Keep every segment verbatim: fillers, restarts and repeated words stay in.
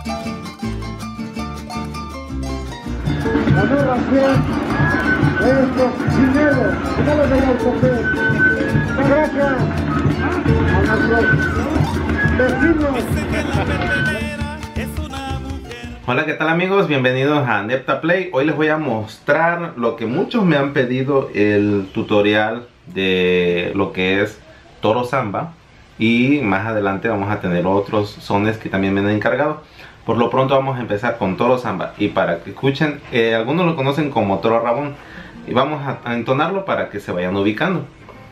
La narración de estos chineros, no los veía el papel. Gracias a nuestros vecinos. Hola, ¿qué tal amigos? Bienvenidos a NeptaPlay. Hoy les voy a mostrar lo que muchos me han pedido, el tutorial de lo que es toro samba. Y más adelante vamos a tener otros sones que también me han encargado. Por lo pronto vamos a empezar con toro samba. Y para que escuchen, eh, algunos lo conocen como toro rabón. Y vamos a, a entonarlo para que se vayan ubicando.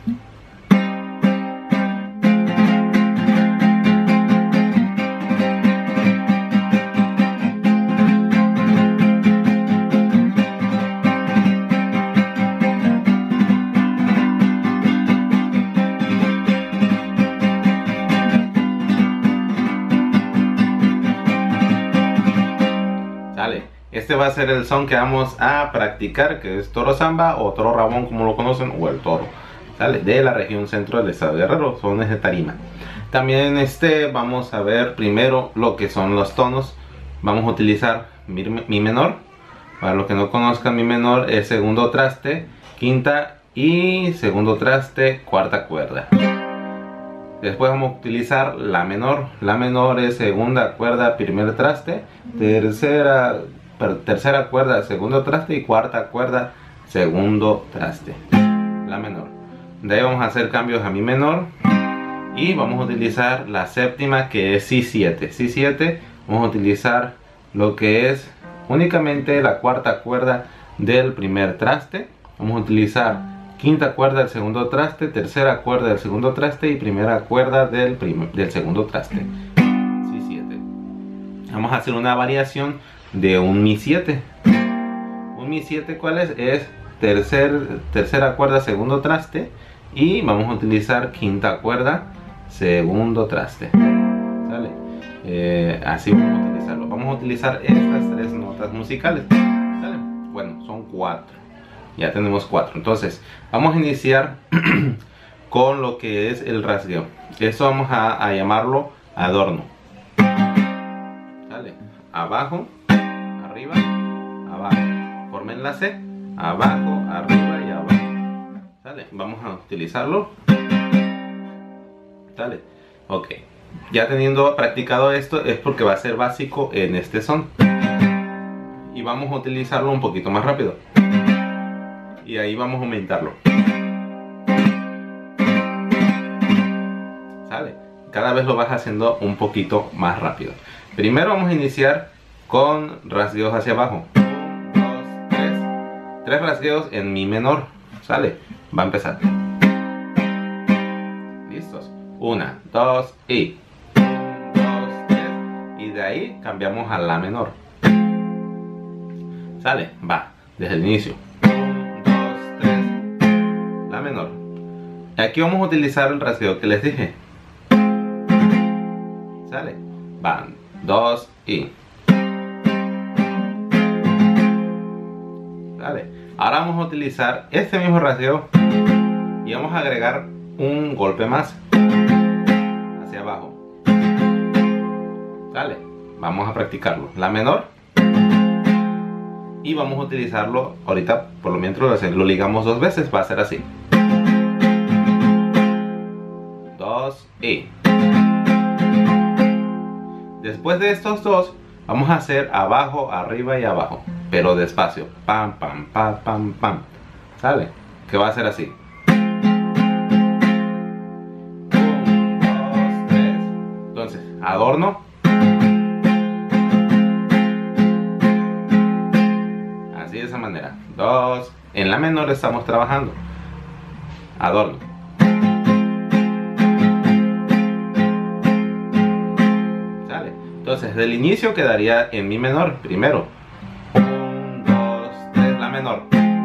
Este va a ser el son que vamos a practicar, que es toro samba o toro rabón como lo conocen, o el toro, ¿sale? De la región centro del estado de Guerrero, sones de tarima. También este vamos a ver primero lo que son los tonos. Vamos a utilizar mi, mi menor. Para los que no conozcan, mi menor es segundo traste, quinta y segundo traste, cuarta cuerda. Después vamos a utilizar la menor. La menor es segunda cuerda, primer traste, tercera tercera cuerda, segundo traste, y cuarta cuerda, segundo traste, la menor. De ahí vamos a hacer cambios a mi menor y vamos a utilizar la séptima, que es si siete. si siete vamos a utilizar lo que es únicamente la cuarta cuerda del primer traste. Vamos a utilizar quinta cuerda del segundo traste, tercera cuerda del segundo traste y primera cuerda del, primer, del segundo traste. si siete. Vamos a hacer una variación de un mi siete. Un mi siete, ¿cuál es? Es tercer, tercera cuerda, segundo traste, y vamos a utilizar quinta cuerda, segundo traste. ¿Sale? Eh, así vamos a utilizarlo. Vamos a utilizar estas tres notas musicales. ¿Sale? Bueno, son cuatro. Ya tenemos cuatro. Entonces, vamos a iniciar con lo que es el rasgueo. Eso vamos a, a llamarlo adorno. ¿Sale? Abajo, arriba, abajo. Formen la C. Abajo, arriba y abajo. ¿Sale? Vamos a utilizarlo. ¿Sale? Ok. Ya teniendo practicado esto, es porque va a ser básico en este son. Y vamos a utilizarlo un poquito más rápido. Y ahí vamos a aumentarlo. ¿Sale? Cada vez lo vas haciendo un poquito más rápido. Primero vamos a iniciar con rasgueos hacia abajo. uno, dos, tres. Tres rasgueos en mi menor. ¿Sale? Va a empezar. ¿Listos? Una, dos y... uno, dos, tres. Y de ahí cambiamos a la menor. ¿Sale? Va. Desde el inicio. La menor. Aquí vamos a utilizar el rasgueo que les dije. ¿Sale? Van. Dos y... ¿Sale? Ahora vamos a utilizar este mismo rasgueo y vamos a agregar un golpe más hacia abajo. ¿Sale? Vamos a practicarlo. La menor. Y vamos a utilizarlo ahorita, por lo mientras lo ligamos dos veces, va a ser así. Dos y... Después de estos dos, vamos a hacer abajo, arriba y abajo, pero despacio. Pam, pam, pam, pam, pam. ¿Sale? Que va a ser así. uno, dos, tres. Entonces, adorno. Así de esa manera. Dos. En la menor estamos trabajando. Adorno. ¿Sale? Entonces, del inicio quedaría en mi menor primero. uno, dos, tres, la menor.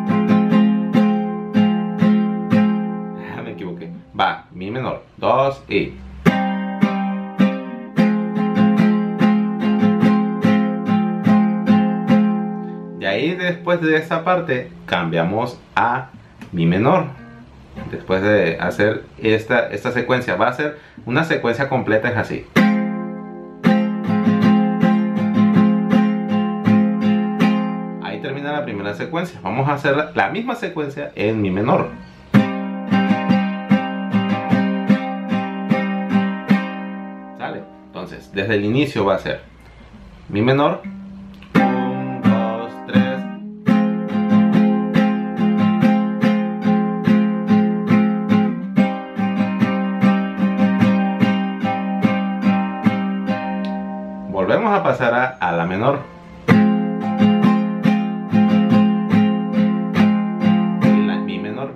Me equivoqué. Va, mi menor. dos y... De ahí, después de esta parte, cambiamos a mi menor. Después de hacer esta, esta secuencia, va a ser una secuencia completa, es así. secuencia. Vamos a hacer la, la misma secuencia en mi menor. ¿Sale? Entonces, desde el inicio va a ser mi menor. uno, dos, tres. Volvemos a pasar a, a la menor. Y la mi menor.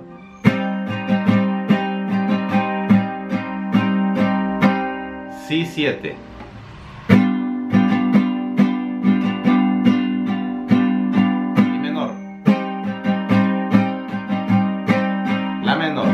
Si siete. Mi menor. La menor.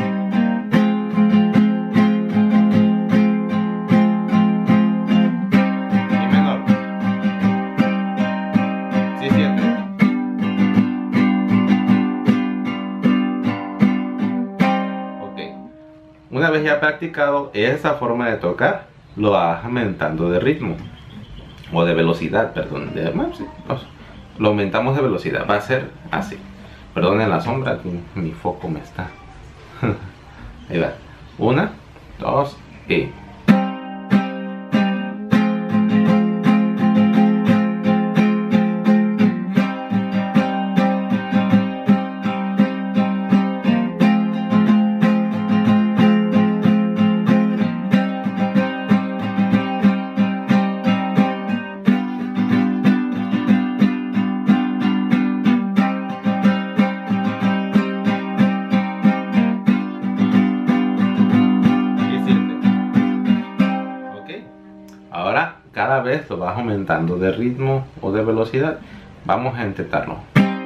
Una vez ya practicado esa forma de tocar, lo vas aumentando de ritmo o de velocidad, perdón, de, bueno, sí, lo aumentamos de velocidad. Va a ser así. Perdonen la sombra, mi foco me está. Ahí va. Una, dos y. Ahora cada vez lo vas aumentando de ritmo o de velocidad. Vamos a intentarlo.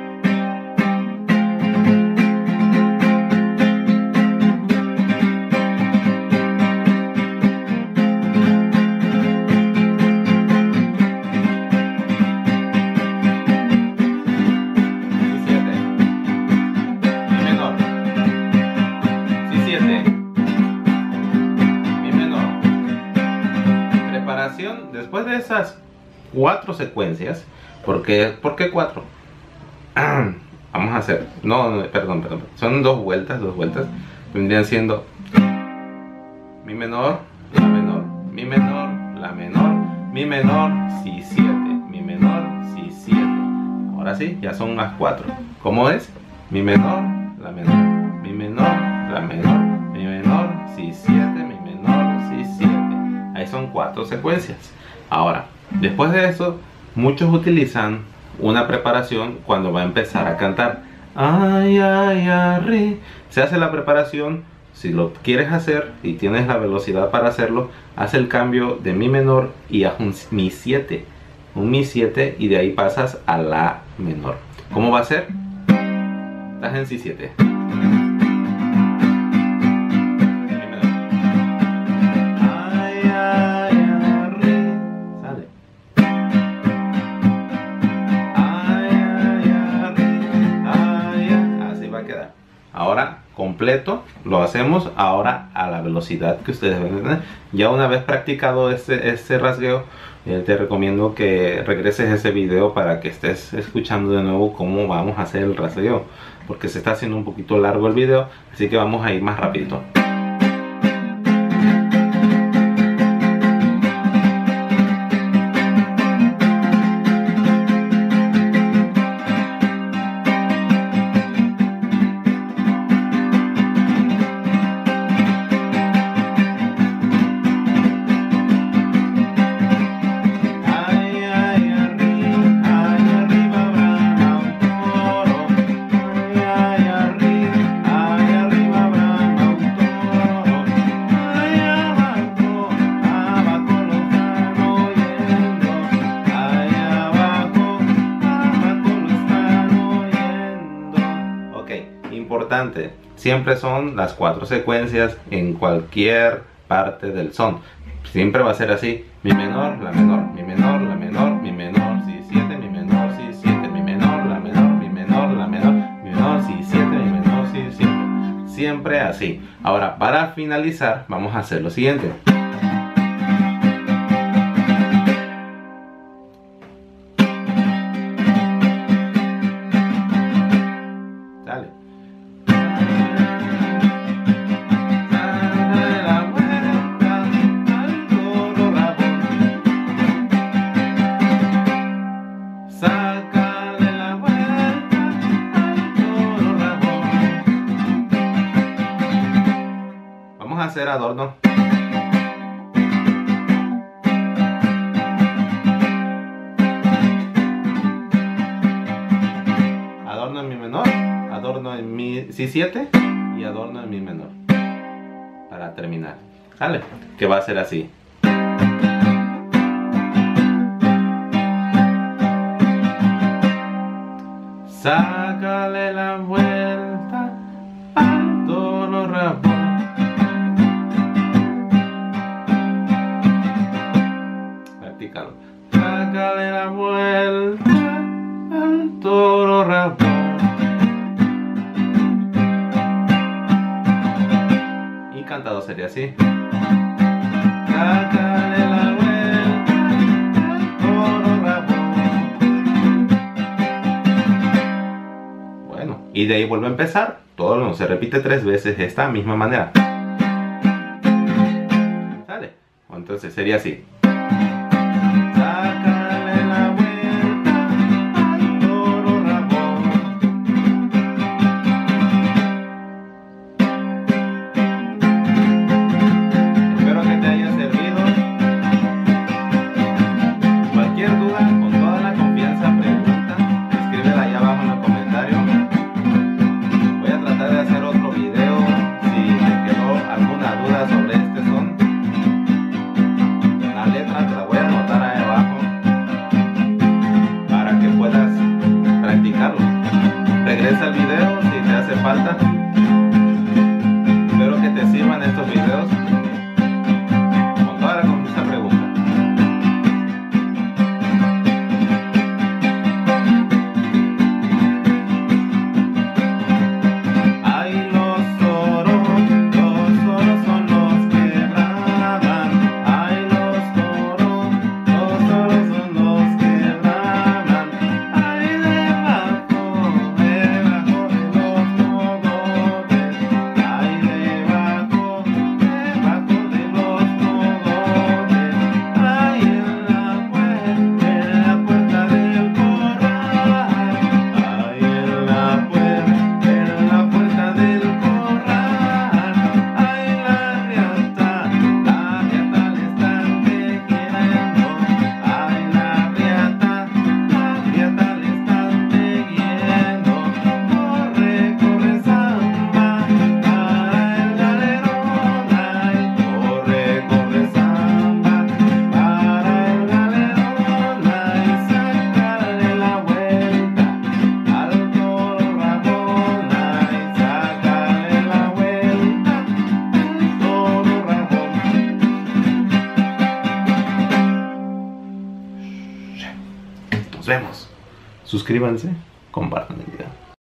Después de esas cuatro secuencias, ¿por qué, ¿por qué cuatro? Vamos a hacer, no, no, perdón, perdón, son dos vueltas, dos vueltas, vendrían siendo mi menor, la menor, mi menor, la menor, mi menor, si siete, mi menor, si siete. Ahora sí, ya son unas cuatro. ¿Cómo es? Mi menor, la menor, mi menor, la menor, mi menor, si siete, mi menor, si siete. Ahí son cuatro secuencias. Ahora, después de eso, muchos utilizan una preparación cuando va a empezar a cantar. Ay, ay, ay, se hace la preparación. Si lo quieres hacer y tienes la velocidad para hacerlo, haz el cambio de mi menor y haz un mi siete. Un mi siete y de ahí pasas a la menor. ¿Cómo va a ser? Estás en si siete. Ahora completo lo hacemos ahora a la velocidad que ustedes ven a tener. Ya una vez practicado este, este rasgueo, eh, te recomiendo que regreses a ese video para que estés escuchando de nuevo cómo vamos a hacer el rasgueo, porque se está haciendo un poquito largo el video, así que vamos a ir más rapidito. Importante, siempre son las cuatro secuencias en cualquier parte del son. Siempre va a ser así: mi menor, la menor, mi menor, la menor, mi menor, si siete, mi menor, si siete, mi menor, la menor, mi menor, la menor, mi menor, si siete, mi menor, si siete. Siempre así. Ahora, para finalizar, vamos a hacer lo siguiente. adorno. Adorno en mi menor, adorno en mi si siete y adorno en mi menor. Para terminar, ¿sale? Que va a ser así. Sácale la vuelta al toro rabón. Practícalo. Sácale la vuelta al toro rabón. Y cantado sería así. Sácale la vuelta al toro rabón. Bueno, y de ahí vuelve a empezar. Todo no se repite tres veces de esta misma manera. ¿Sale? Entonces sería así. Sácale la vuelta al toro rabón. Espero que te haya servido. Cualquier duda, con toda la confianza, pregunta, escríbela ahí abajo en los comentarios. Voy a tratar de hacer otro video si te quedó alguna duda sobre este son. La letra te la voy a anotar ahí abajo para que puedas practicarlo. Regresa al video si te hace falta. Espero que te sirvan estos videos. Con toda la confianza, pregunta. Ay, los toros, los toros son los que braman. Ay, los toros, los toros son los que braman. Ay, debajo, debajo de los mogotes. Ay, debajo, debajo de los mogotes. Ay, en la puerta, en la puerta del corral. Ay, en la puerta, en la puerta del corral. Ay, la riata, la riata le están tejiendo. Ay, la riata, la riata le están tejiendo. Corre, corre samba para el galerón. Ay, corre, corre samba para el galerón. Ay, sácale la vuelta al toro rabón. Ay, sácale la vuelta al toro rabón. Nos vemos. Suscríbanse, compartan el video.